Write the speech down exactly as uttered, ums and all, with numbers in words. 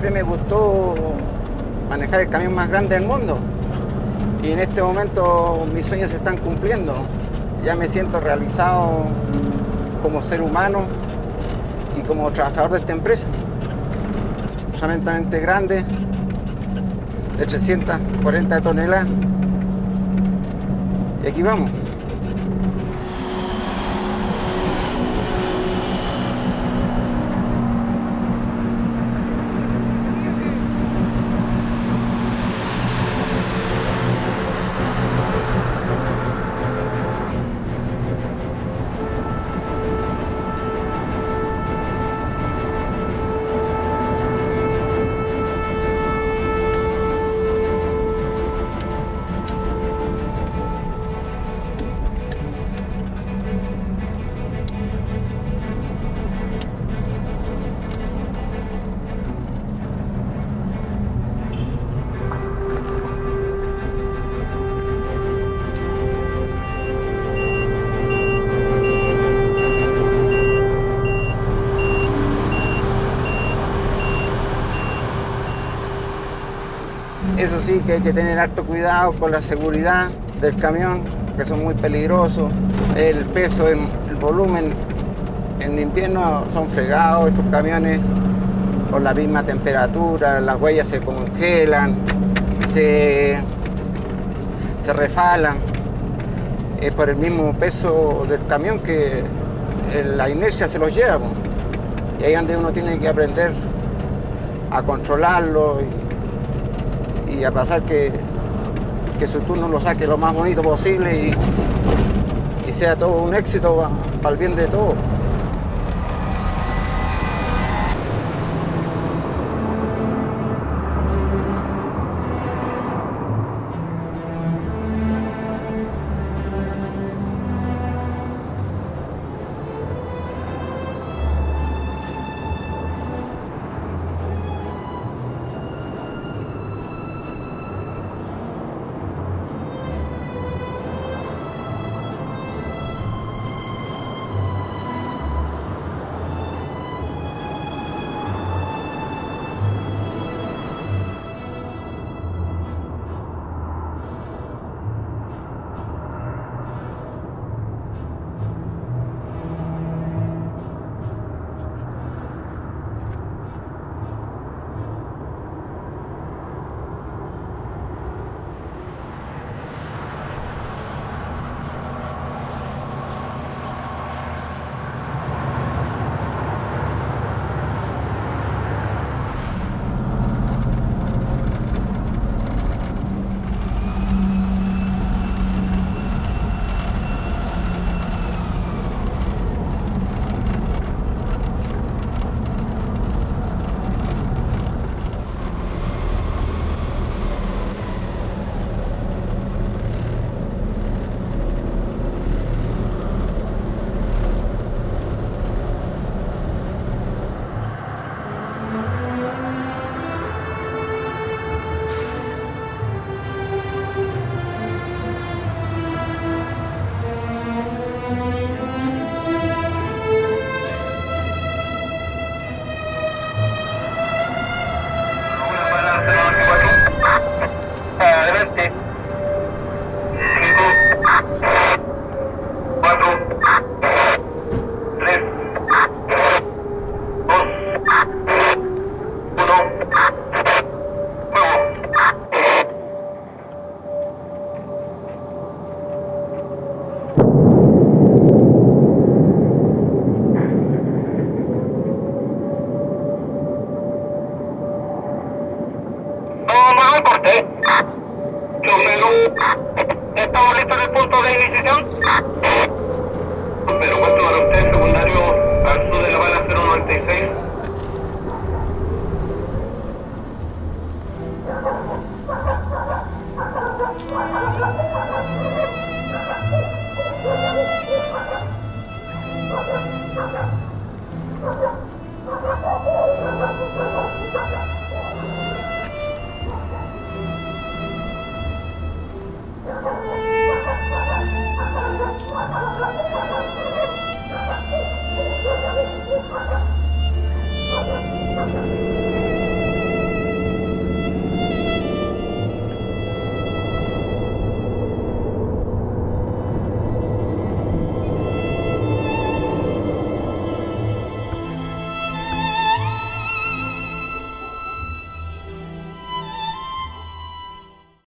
siempre me gustó manejar el camión más grande del mundo. Y en este momento mis sueños se están cumpliendo. Ya me siento realizado como ser humano y como trabajador de esta empresa. Tremendamente grande, de trescientas cuarenta toneladas. Y aquí vamos. Eso sí, que hay que tener harto cuidado con la seguridad del camión, que son muy peligrosos. El peso, el, el volumen, en invierno son fregados estos camiones por la misma temperatura, las huellas se congelan, se, se refalan. Es por el mismo peso del camión que la inercia se los lleva. Y ahí es donde uno tiene que aprender a controlarlo y, y a pasar que, que su turno lo saque lo más bonito posible y, y sea todo un éxito para, para el bien de todos. Adelante. Cinco, cuatro, tres, dos, uno, fuego. Vamos al corte. ¿Estamos listos en el punto de iniciación? Pero ¿cuánto para usted, secundario al sur de la bala cero noventa y seis?